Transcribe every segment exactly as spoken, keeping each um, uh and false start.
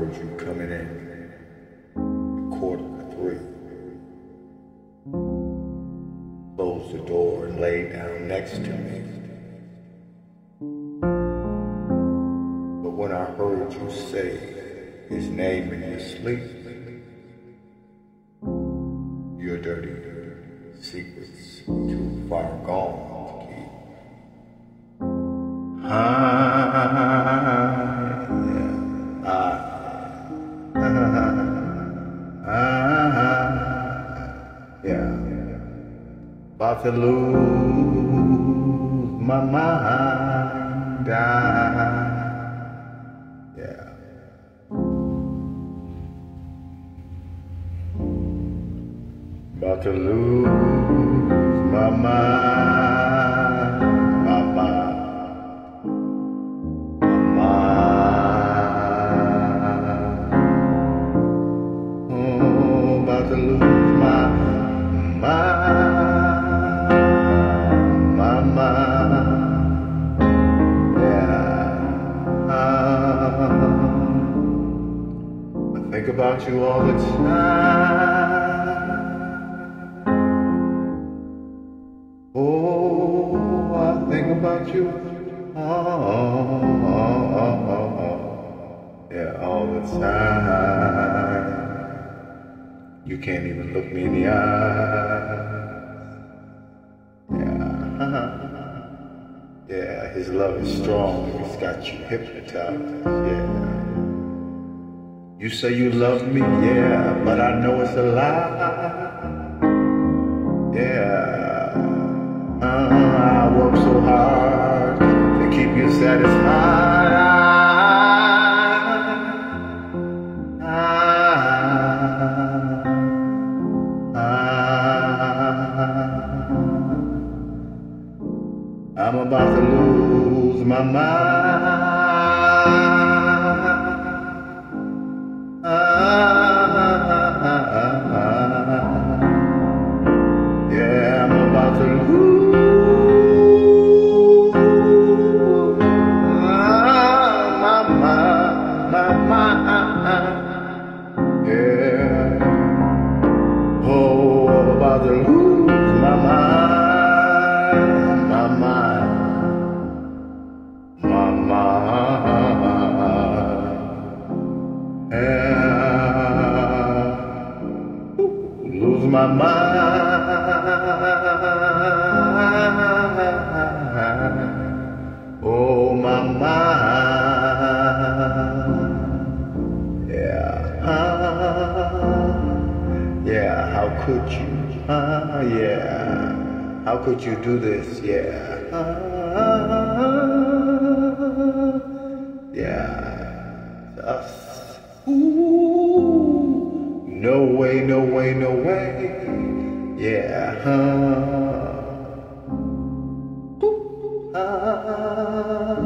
heard you coming in quarter to three. Closed the door and laid down next to me. But when I heard you say his name in your sleep, your dirty secrets too far gone to keep. Ah, yeah, ah, ah, ah, yeah. About to lose my mind, ah, yeah. About to lose my mind, my mind, my mind. Oh, about to lose my mind, my mind. Yeah. I think about you all the time. Oh, I think about you, oh, oh, oh, oh, oh, yeah, all the time. You can't even look me in the eye. Yeah, yeah, his love is strong. It's got you hypnotized. Yeah. You say you love me, yeah, but I know it's a lie. Yeah. Uh, I work so hard to keep you satisfied. I, I, I, I'm about to lose my mind. I, yeah, I'm about to lose. Yeah. Oh, I'm about to lose my mind, my mind, my mind. Yeah. Lose my mind. Oh, my mind. Yeah, yeah, how could you, uh, yeah, how could you do this, yeah, yeah, us, ooh, no way, no way, no way, yeah, uh, uh,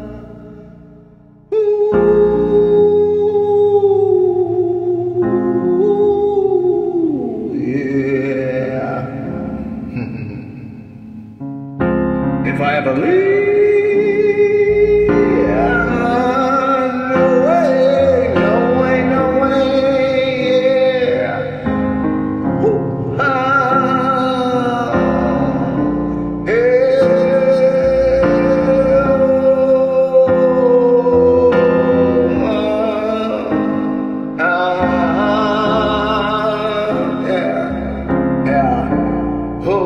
if I ever leave, yeah, no way, no way, no way, yeah. Ooh, ah, hey, oh, ah, yeah, yeah, oh.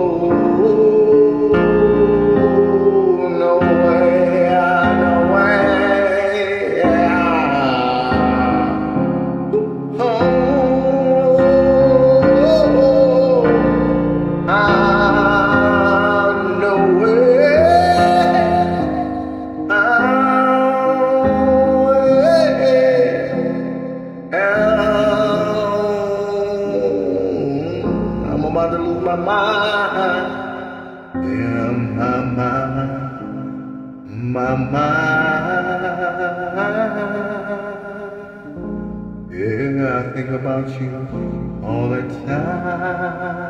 I'm about to lose my mind. Yeah, my mind, my mind. Yeah, I think about you all the time.